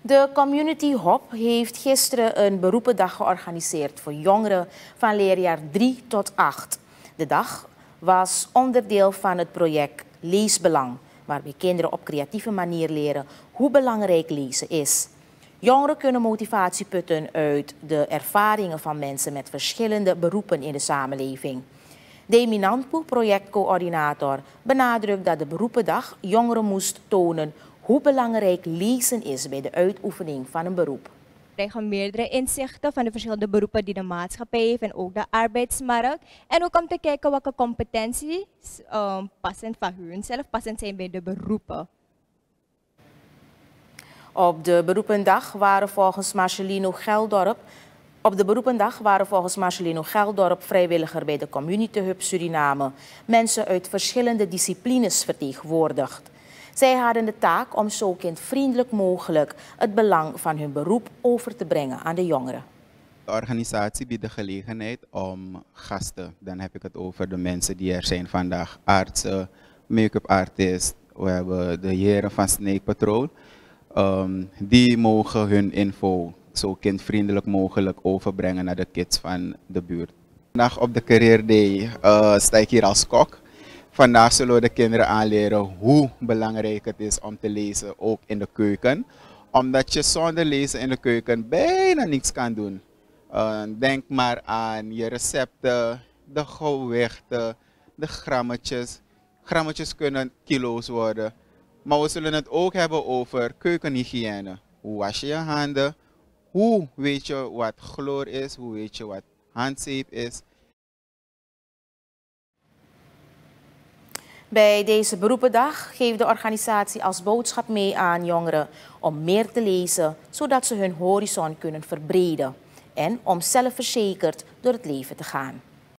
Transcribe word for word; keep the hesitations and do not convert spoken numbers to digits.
De Community Hub heeft gisteren een beroependag georganiseerd voor jongeren van leerjaar drie tot acht. De dag was onderdeel van het project Leesbelang, waarbij kinderen op creatieve manier leren hoe belangrijk lezen is. Jongeren kunnen motivatie putten uit de ervaringen van mensen met verschillende beroepen in de samenleving. Demi Nanpoe, projectcoördinator, benadrukt dat de beroependag jongeren moest tonen hoe belangrijk lezen is bij de uitoefening van een beroep. We krijgen meerdere inzichten van de verschillende beroepen die de maatschappij heeft en ook de arbeidsmarkt. En ook om te kijken welke competenties um, passend van hun zelf passend zijn bij de beroepen. Op de beroependag waren volgens Marcelino Geldorp Op de beroependag waren volgens Marcelino Geldorp, vrijwilliger bij de Community Hub Suriname, mensen uit verschillende disciplines vertegenwoordigd. Zij hadden de taak om zo kindvriendelijk mogelijk het belang van hun beroep over te brengen aan de jongeren. De organisatie biedt de gelegenheid om gasten, dan heb ik het over de mensen die er zijn vandaag, artsen, make-up artist, we hebben de heren van Snake Patrol, um, die mogen hun info zo kindvriendelijk mogelijk overbrengen naar de kids van de buurt. Vandaag op de Career Day uh, sta ik hier als kok. Vandaag zullen we de kinderen aanleren hoe belangrijk het is om te lezen, ook in de keuken. Omdat je zonder lezen in de keuken bijna niets kan doen. Uh, denk maar aan je recepten, de gewichten, de grammetjes. Grammetjes kunnen kilo's worden. Maar we zullen het ook hebben over keukenhygiëne. Hoe was je je handen? Hoe weet je wat chloor is? Hoe weet je wat handzeep is? Bij deze beroependag geeft de organisatie als boodschap mee aan jongeren om meer te lezen, zodat ze hun horizon kunnen verbreden en om zelfverzekerd door het leven te gaan.